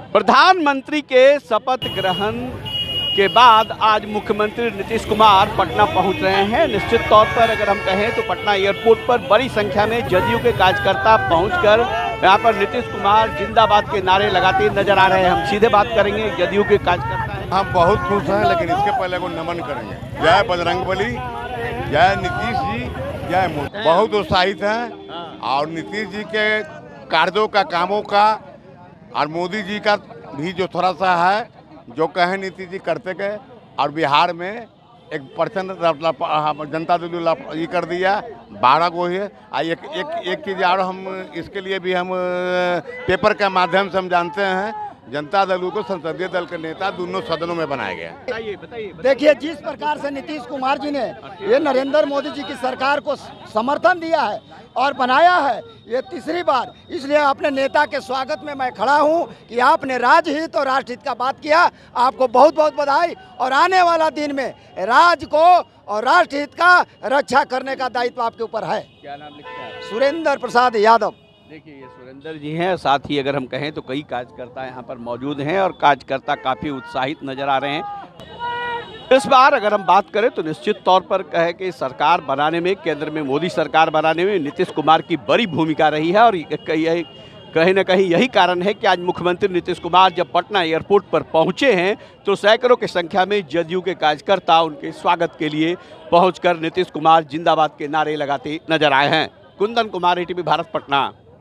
प्रधानमंत्री के शपथ ग्रहण के बाद आज मुख्यमंत्री नीतीश कुमार पटना पहुंच रहे हैं। निश्चित तौर पर अगर हम कहें तो पटना एयरपोर्ट पर बड़ी संख्या में जदयू के कार्यकर्ता पहुंचकर यहां पर नीतीश कुमार जिंदाबाद के नारे लगाते नजर आ रहे हैं। हम सीधे बात करेंगे जदयू के कार्यकर्ता। हम बहुत खुश हैं, लेकिन इसके पहले को नमन करेंगे। जय बजरंगबली, जय नीतीश जी, जय मोदी। बहुत उत्साहित हैं और नीतीश जी के कार्यों का, कामों का और मोदी जी का भी जो थोड़ा सा है, जो कहे नीतीश जी करते गए। और बिहार में 1% जनता दल ये कर दिया, 12 को ही है। एक चीज़ और हम इसके लिए भी हम पेपर के माध्यम से हम जानते हैं, जनता दल को संसदीय दल के नेता दोनों सदनों में बनाया गया। बताइए। देखिए, जिस प्रकार से नीतीश कुमार जी ने ये नरेंद्र मोदी जी की सरकार को समर्थन दिया है और बनाया है, ये तीसरी बार, इसलिए अपने नेता के स्वागत में मैं खड़ा हूं कि आपने राजहित और राष्ट्रहित का बात किया। आपको बहुत बहुत बधाई। और आने वाला दिन में राज्य को और राष्ट्रहित का रक्षा करने का दायित्व आपके ऊपर है। क्या नाम लिखते हैं? सुरेंद्र प्रसाद यादव। देखिए, ये सुरेंद्र जी हैं। साथ ही अगर हम कहें तो कई कार्यकर्ता यहाँ पर मौजूद हैं और कार्यकर्ता काफ़ी उत्साहित नजर आ रहे हैं। इस बार अगर हम बात करें तो निश्चित तौर पर कहे कि सरकार बनाने में, केंद्र में मोदी सरकार बनाने में नीतीश कुमार की बड़ी भूमिका रही है। और कहीं ना कहीं यही कारण है कि आज मुख्यमंत्री नीतीश कुमार जब पटना एयरपोर्ट पर पहुंचे हैं तो सैकड़ों की संख्या में जदयू के कार्यकर्ता उनके स्वागत के लिए पहुंचकर नीतीश कुमार जिंदाबाद के नारे लगाते नजर आए हैं। कुंदन कुमार, ATV भारत, पटना।